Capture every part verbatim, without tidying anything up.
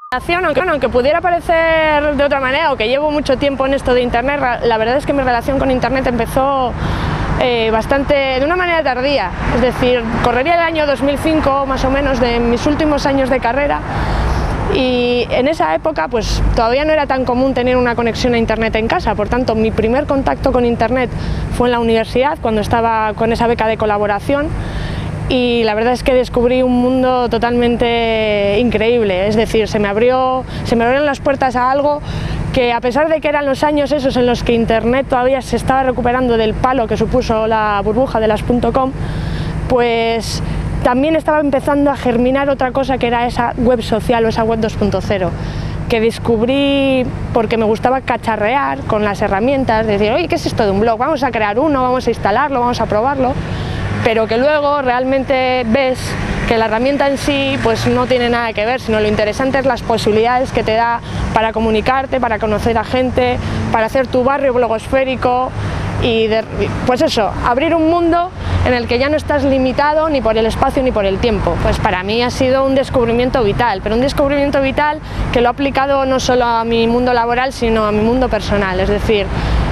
Aunque, bueno, aunque pudiera parecer de otra manera o que llevo mucho tiempo en esto de internet, la verdad es que mi relación con internet empezó eh, bastante de una manera tardía, es decir, correría el año dos mil cinco más o menos, de mis últimos años de carrera, y en esa época pues todavía no era tan común tener una conexión a internet en casa. Por tanto, mi primer contacto con internet fue en la universidad, cuando estaba con esa beca de colaboración. Y la verdad es que descubrí un mundo totalmente increíble, es decir, se me abrió, se me abrieron las puertas a algo que, a pesar de que eran los años esos en los que internet todavía se estaba recuperando del palo que supuso la burbuja de las punto com, pues también estaba empezando a germinar otra cosa, que era esa web social o esa web dos punto cero, que descubrí porque me gustaba cacharrear con las herramientas, decir, oye, ¿qué es esto de un blog? Vamos a crear uno, vamos a instalarlo, vamos a probarlo, pero que luego realmente ves que la herramienta en sí pues no tiene nada que ver, sino lo interesante es las posibilidades que te da para comunicarte, para conocer a gente, para hacer tu barrio blogosférico y de, pues eso, abrir un mundo en el que ya no estás limitado ni por el espacio ni por el tiempo. Pues para mí ha sido un descubrimiento vital, pero un descubrimiento vital que lo he aplicado no solo a mi mundo laboral, sino a mi mundo personal. Es decir,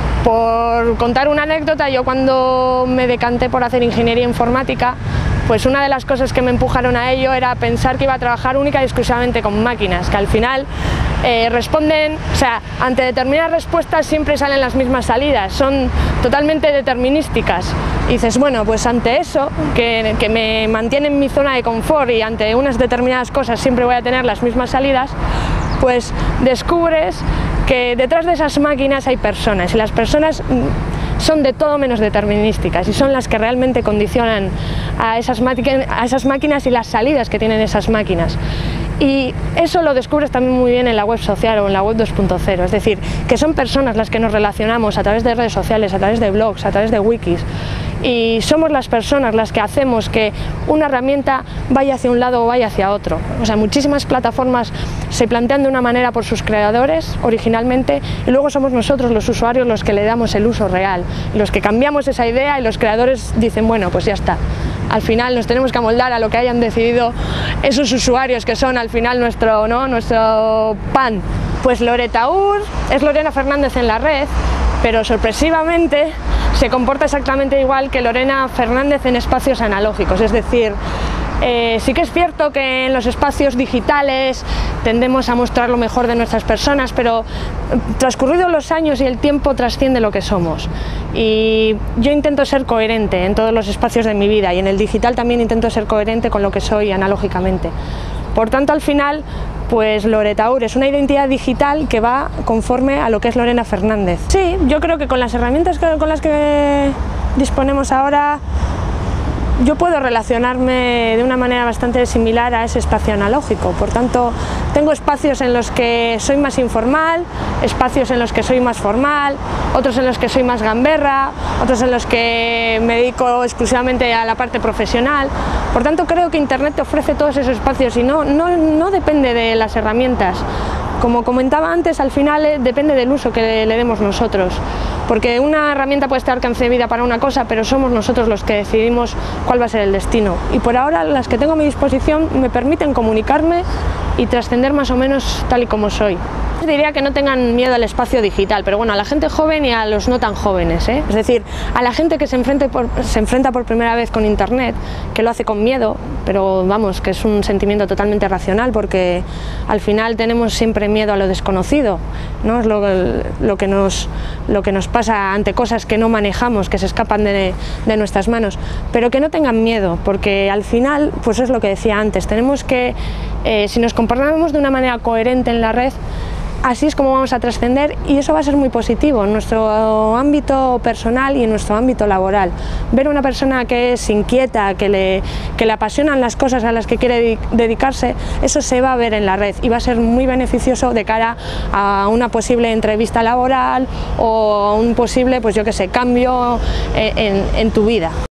por contar una anécdota, yo cuando me decanté por hacer ingeniería informática, pues una de las cosas que me empujaron a ello era pensar que iba a trabajar única y exclusivamente con máquinas, que al final eh, responden, o sea, ante determinadas respuestas siempre salen las mismas salidas, son totalmente determinísticas. Y dices, bueno, pues ante eso, que, que me mantiene en mi zona de confort y ante unas determinadas cosas siempre voy a tener las mismas salidas, pues descubres que detrás de esas máquinas hay personas, y las personas son de todo menos determinísticas y son las que realmente condicionan a esas, a esas máquinas y las salidas que tienen esas máquinas. Y eso lo descubres también muy bien en la web social o en la web dos punto cero, es decir, que son personas las que nos relacionamos a través de redes sociales, a través de blogs, a través de wikis, y somos las personas las que hacemos que una herramienta vaya hacia un lado o vaya hacia otro. O sea, muchísimas plataformas se plantean de una manera por sus creadores originalmente, y luego somos nosotros los usuarios los que le damos el uso real, los que cambiamos esa idea, y los creadores dicen, bueno, pues ya está. Al final nos tenemos que amoldar a lo que hayan decidido esos usuarios, que son al final nuestro, ¿no? nuestro pan. Pues Loreta Ur es Lorena Fernández en la red, pero sorpresivamente se comporta exactamente igual que Lorena Fernández en espacios analógicos. Es decir, eh, sí que es cierto que en los espacios digitales tendemos a mostrar lo mejor de nuestras personas, pero transcurridos los años y el tiempo trasciende lo que somos. Y yo intento ser coherente en todos los espacios de mi vida, y en el digital también intento ser coherente con lo que soy analógicamente. Por tanto, al final, pues Loreta Ur es una identidad digital que va conforme a lo que es Lorena Fernández. Sí, yo creo que con las herramientas que, con las que disponemos ahora, yo puedo relacionarme de una manera bastante similar a ese espacio analógico. Por tanto, tengo espacios en los que soy más informal, espacios en los que soy más formal, otros en los que soy más gamberra, otros en los que me dedico exclusivamente a la parte profesional. Por tanto, creo que internet te ofrece todos esos espacios y no, no, no depende de las herramientas. Como comentaba antes, al final eh, depende del uso que le, le demos nosotros, porque una herramienta puede estar concebida para una cosa, pero somos nosotros los que decidimos cuál va a ser el destino. Y por ahora las que tengo a mi disposición me permiten comunicarme y trascender más o menos tal y como soy. Diría que no tengan miedo al espacio digital, pero bueno, a la gente joven y a los no tan jóvenes, ¿eh? Es decir, a la gente que se, enfrente por, se enfrenta por primera vez con internet, que lo hace con miedo, pero vamos, que es un sentimiento totalmente racional, porque al final tenemos siempre miedo a lo desconocido, ¿no? Es lo, lo, que nos, lo que nos pasa ante cosas que no manejamos, que se escapan de, de nuestras manos, pero que no tengan miedo, porque al final, pues es lo que decía antes, tenemos que, eh, si nos comportamos de una manera coherente en la red, así es como vamos a trascender, y eso va a ser muy positivo en nuestro ámbito personal y en nuestro ámbito laboral. Ver una persona que es inquieta, que le, que le apasionan las cosas a las que quiere dedicarse, eso se va a ver en la red y va a ser muy beneficioso de cara a una posible entrevista laboral o un posible, pues yo qué sé, cambio en, en, en tu vida.